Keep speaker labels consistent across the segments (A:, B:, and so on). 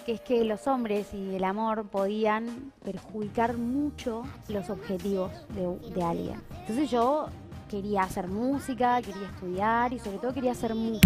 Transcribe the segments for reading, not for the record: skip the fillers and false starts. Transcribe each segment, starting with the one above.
A: que es que los hombres y el amor podían perjudicar mucho los objetivos de alguien. Entonces yo quería hacer música, quería estudiar y sobre todo quería hacer música.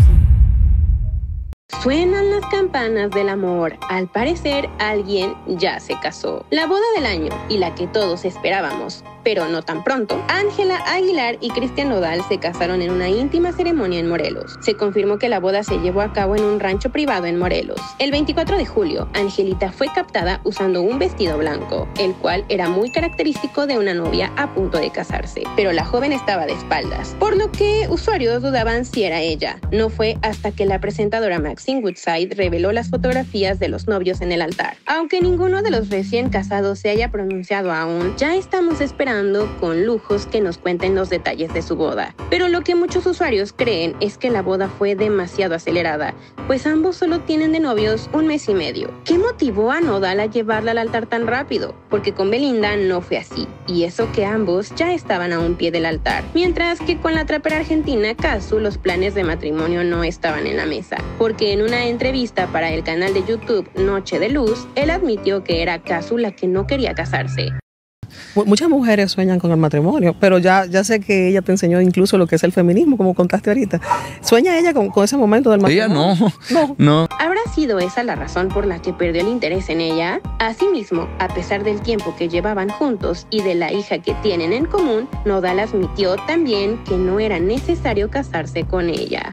B: Suenan las campanas del amor. Al parecer, alguien ya se casó. La boda del año y la que todos esperábamos, pero no tan pronto. Ángela Aguilar y Cristian Nodal se casaron en una íntima ceremonia en Morelos. Se confirmó que la boda se llevó a cabo en un rancho privado en Morelos. El 24 de julio, Angelita fue captada usando un vestido blanco, el cual era muy característico de una novia a punto de casarse. Pero la joven estaba de espaldas, por lo que usuarios dudaban si era ella. No fue hasta que la presentadora Maxine Woodside reveló las fotografías de los novios en el altar. Aunque ninguno de los recién casados se haya pronunciado aún, ya estamos esperando con lujos que nos cuenten los detalles de su boda. Pero lo que muchos usuarios creen es que la boda fue demasiado acelerada, pues ambos solo tienen de novios un mes y medio. ¿Qué motivó a Nodal a llevarla al altar tan rápido? Porque con Belinda no fue así, y eso que ambos ya estaban a un pie del altar. Mientras que con la trapera argentina Cazzu los planes de matrimonio no estaban en la mesa, porque en una entrevista para el canal de YouTube Noche de Luz, él admitió que era Cazzu la que no quería casarse.
C: Muchas mujeres sueñan con el matrimonio, pero ya sé que ella te enseñó incluso lo que es el feminismo, como contaste ahorita. ¿Sueña ella con ese momento del matrimonio?
D: Ella no.
B: ¿Habrá sido esa la razón por la que perdió el interés en ella? Asimismo, a pesar del tiempo que llevaban juntos y de la hija que tienen en común, Nodal admitió también que no era necesario casarse con ella.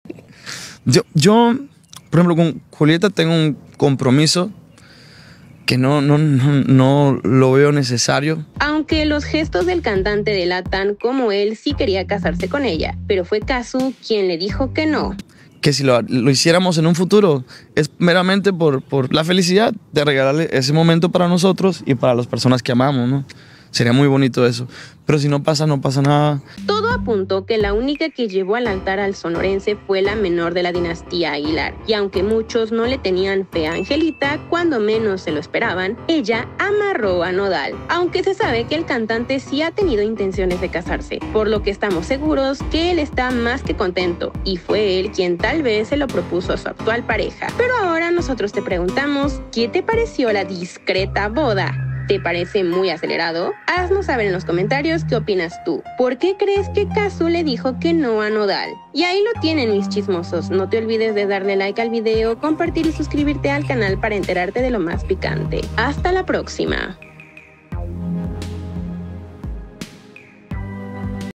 D: Yo, por ejemplo, con Julieta tengo un compromiso que no lo veo necesario.
B: Aunque los gestos del cantante delatan cómo él sí quería casarse con ella, pero fue Cazzu quien le dijo que no.
D: Que si lo hiciéramos en un futuro es meramente por la felicidad de regalarle ese momento para nosotros y para las personas que amamos, ¿no? Sería muy bonito eso. Pero si no pasa, no pasa nada.
B: Todo apuntó que la única que llevó al altar al sonorense fue la menor de la dinastía Aguilar. Y aunque muchos no le tenían fe a Angelita, cuando menos se lo esperaban, ella amarró a Nodal. Aunque se sabe que el cantante sí ha tenido intenciones de casarse, por lo que estamos seguros que él está más que contento. Y fue él quien tal vez se lo propuso a su actual pareja. Pero ahora nosotros te preguntamos, ¿qué te pareció la discreta boda? ¿Te parece muy acelerado? Haznos saber en los comentarios qué opinas tú. ¿Por qué crees que Cazzu le dijo que no a Nodal? Y ahí lo tienen, mis chismosos. No te olvides de darle like al video, compartir y suscribirte al canal para enterarte de lo más picante. Hasta la próxima.